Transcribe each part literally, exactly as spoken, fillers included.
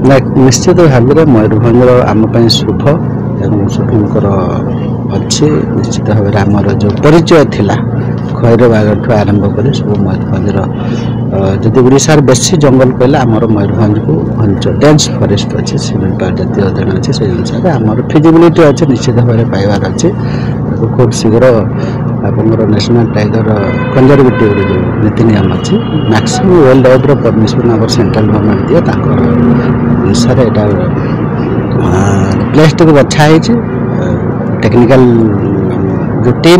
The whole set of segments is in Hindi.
निश्चित भाव में मयूरभंज आम शुभ एवं शुभंकर अच्छे निश्चित भाव में आमर जो परिचय थिला खैर बाग आरंभ कर सब मयूरभंजर जदि ओडिशार बेसी जंगल कहले आमर मयूरभंज को घंच डेन्स फरेस्ट अच्छे शिमिलपाल जातीय उद्यान अच्छे से अनुसार आमर फिजिबिलिटी अच्छे निश्चित भाव में पाइबार अच्छे खूब शीघ्र आपंकर नेशनल टाइगर कंजरवेटिव जो नीति नियम अच्छी मैक्सिमम वर्ल्ड वाइड परमिशन आम सेंट्रल गवर्नमेंट दिए अनुसार यहाँ प्लेस को बछा टेक्निकल जो टीम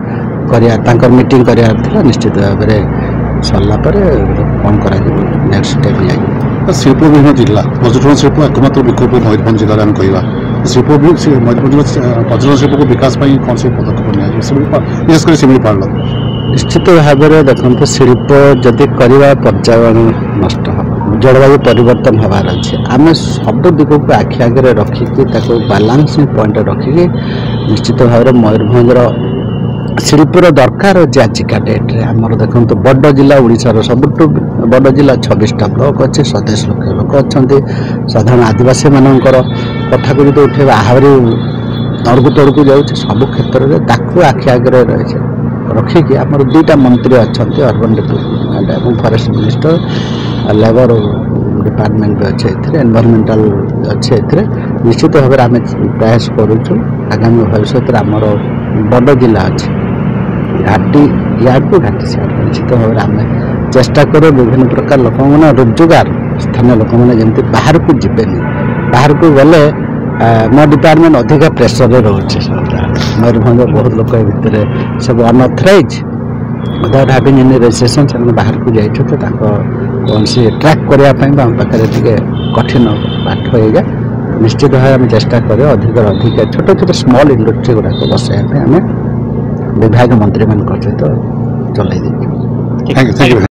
कर मीटिंग कर निश्चित भाव में सरला कौन कर नेक्स्ट स्टेप लिया शिल्प विहीन जिला पर्यटन शिल्प एकमात्र विकल्प मयूरभंज जिले में कहवा शिल्प भी मयूरभंज पर्यटन शिल्प को विकास कौन से पदक्षेप निश्चित शिमिलपाल निश्चित भाव में देखते शिल्प जदि करवा पर्यावरण नष्ट जलवायु परिवर्तन हबार अच्छे आम सब दिग को आखि आगे रखिकी बालांसिंग पॉइंट रखिकी निश्चित भाव में मयूरभंजर शिल्पर दरकार अच्छे आजिका डेट्रे आमर देखो बड़ जिला ओडिशार सबुठ बड़ जिला छब्बीसटा ब्लॉक अच्छे सतैश लक्ष लोक अच्छा साधारण आदिवासी मानकर कथा को जो उठे आहरी तड़कू तड़कू जाऊँ सब क्षेत्र में ताकू आखि आगे रही रखिकी आमर दुईटा मंत्री अच्छा अर्बन डेवलपमेंट और फॉरेस्ट मिनिस्टर लेबर डिपार्टमेंट भी अच्छे एनवायरमेंटल अच्छे निश्चित भाव में आम प्रयास करुचु आगामी भविष्य में आमर बड़ जिला अच्छे घाटी यार्ड घाटी सियाड़ निश्चित भाव में आम चेष्टा करूँ विभिन्न प्रकार लोक मैंने रोजगार स्थानीय लोक मैंने जमी बाहर को जीवेनि बाहर को गले मो डिपार्टमेंट अधिका प्रेसर रोचे मयूरभंज बहुत लोक भितर सब unauthorise without having any registration से बाहर को जाइए तो कौन सी ट्रैक करने आम पाखे टे कठिन पाठ हो जाए निश्चित भाव में चेष्टा करें अधिक अधिक छोट छोट स्मॉल इंडस्ट्री गुड़ाक बसाया आम विभाग मंत्री मान सहित चल